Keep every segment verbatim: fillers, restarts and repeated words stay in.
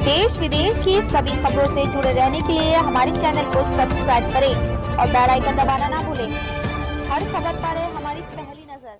देश विदेश की सभी खबरों से जुड़े रहने के लिए हमारे चैनल को सब्सक्राइब करें और बेल आइकन दबाना ना भूलें। हर खबर पर है हमारी पहली नजर।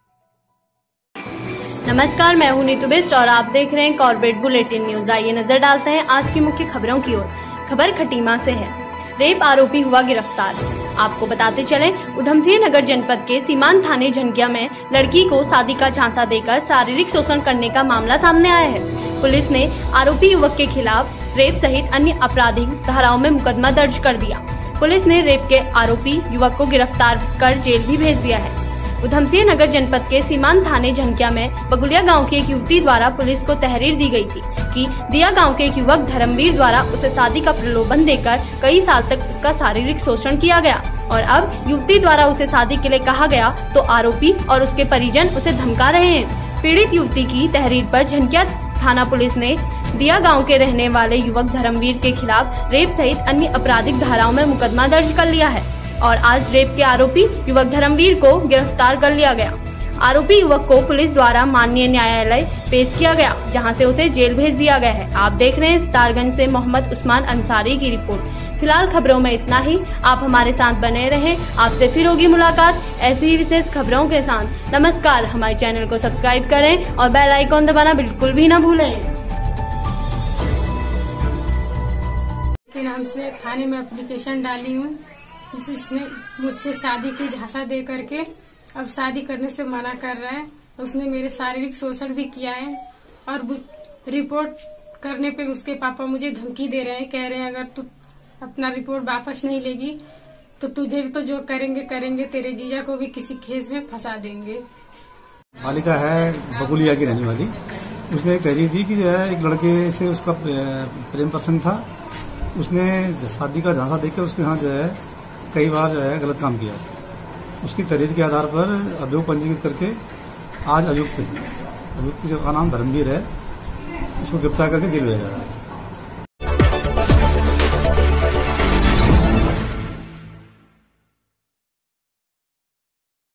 नमस्कार, मैं हूं नीतू बिस्ट और आप देख रहे हैं कॉर्पोरेट बुलेटिन न्यूज। आइए नजर डालते हैं आज की मुख्य खबरों की ओर। खबर खटीमा से है। रेप आरोपी हुआ गिरफ्तार। आपको बताते चलें, उधमसिंह नगर जनपद के सीमांत थाने झनकिया में लड़की को शादी का झांसा देकर शारीरिक शोषण करने का मामला सामने आया है। पुलिस ने आरोपी युवक के खिलाफ रेप सहित अन्य आपराधिक धाराओं में मुकदमा दर्ज कर दिया। पुलिस ने रेप के आरोपी युवक को गिरफ्तार कर जेल भी भेज दिया है। उधमसिंह नगर जनपद के सीमांत थाने झनकिया में बगुलिया गांव की एक युवती द्वारा पुलिस को तहरीर दी गई थी कि दिया गांव के एक युवक धर्मवीर द्वारा उसे शादी का प्रलोभन देकर कई साल तक उसका शारीरिक शोषण किया गया और अब युवती द्वारा उसे शादी के लिए कहा गया तो आरोपी और उसके परिजन उसे धमका रहे हैं। पीड़ित युवती की तहरीर पर झनकिया थाना पुलिस ने दिया गांव के रहने वाले युवक धर्मवीर के खिलाफ रेप सहित अन्य आपराधिक धाराओं में मुकदमा दर्ज कर लिया है और आज रेप के आरोपी युवक धर्मवीर को गिरफ्तार कर लिया गया। आरोपी युवक को पुलिस द्वारा माननीय न्यायालय पेश किया गया, जहां से उसे जेल भेज दिया गया है। आप देख रहे हैं सितारगंज से मोहम्मद उस्मान अंसारी की रिपोर्ट। फिलहाल खबरों में इतना ही। आप हमारे साथ बने रहें, आपसे फिर होगी मुलाकात ऐसी ही विशेष खबरों के साथ। नमस्कार, हमारे चैनल को सब्सक्राइब करें और बेल आइकॉन दबाना बिल्कुल भी न भूलें। के नाम से थाने में एप्लीकेशन डाली हूँ, जिसने मुझसे शादी की झांसा दे करके अब शादी करने से मना कर रहा है। उसने मेरे शारीरिक शोषण भी किया है और रिपोर्ट करने पे उसके पापा मुझे धमकी दे रहे हैं, कह रहे हैं अगर तू अपना रिपोर्ट वापस नहीं लेगी तो तुझे भी तो जो करेंगे करेंगे, तेरे जीजा को भी किसी केस में फंसा देंगे। बालिका है बगुलिया की रहने वाली। उसने तहरीर दी कि जो है एक लड़के से उसका प्रेम प्रसंग था। उसने शादी का झांसा देकर उसके यहाँ जो है कई बार जो है गलत काम किया। उसकी तहरीर के आधार पर अभियोग पंजीकृत करके आज अभियुक्त अभियुक्त का नाम धर्मवीर है, उसको गिरफ्तार करके जेल भेजा जा रहा है।